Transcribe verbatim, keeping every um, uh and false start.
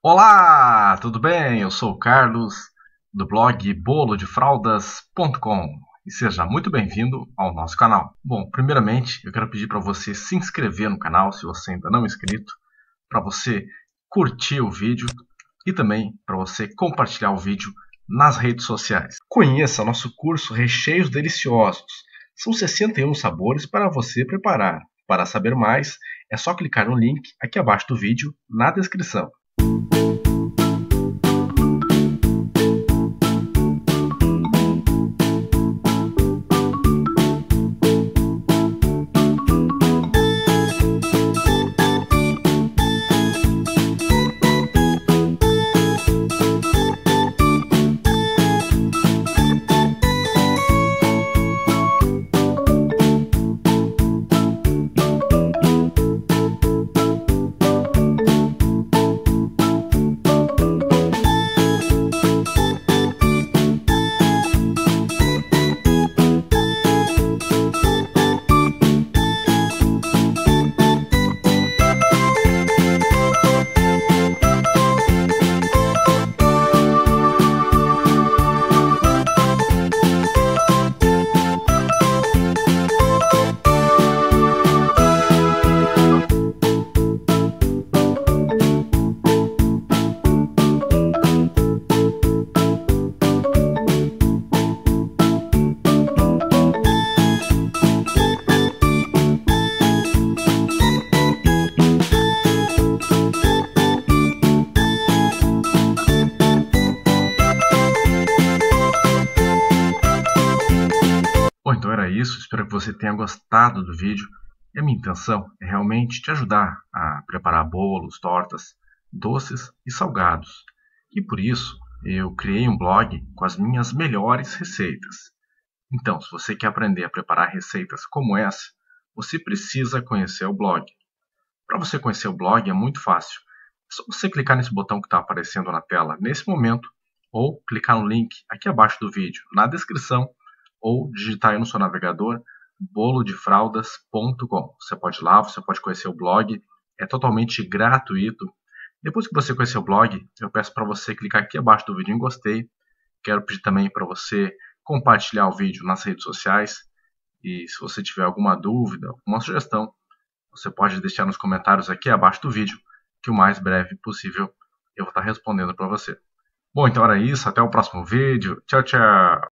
Olá, tudo bem? Eu sou o Carlos, do blog bolo de fraldas ponto com e seja muito bem-vindo ao nosso canal. Bom, primeiramente eu quero pedir para você se inscrever no canal se você ainda não é inscrito, para você curtir o vídeo e também para você compartilhar o vídeo nas redes sociais. Conheça nosso curso Recheios Deliciosos. São sessenta e um sabores para você preparar. Para saber mais, é só clicar no link aqui abaixo do vídeo na descrição. Bom, então era isso, espero que você tenha gostado do vídeo. E a minha intenção é realmente te ajudar a preparar bolos, tortas, doces e salgados. E por isso eu criei um blog com as minhas melhores receitas. Então, se você quer aprender a preparar receitas como essa, você precisa conhecer o blog. Para você conhecer o blog é muito fácil. É só você clicar nesse botão que está aparecendo na tela nesse momento, ou clicar no link aqui abaixo do vídeo na descrição, ou digitar aí no seu navegador bolo de fraldas ponto com. Você pode ir lá, você pode conhecer o blog, é totalmente gratuito. Depois que você conhecer o blog, eu peço para você clicar aqui abaixo do vídeo em gostei. Quero pedir também para você compartilhar o vídeo nas redes sociais. E se você tiver alguma dúvida, alguma sugestão, você pode deixar nos comentários aqui abaixo do vídeo, que o mais breve possível eu vou estar respondendo para você. Bom, então era isso, até o próximo vídeo. Tchau, tchau!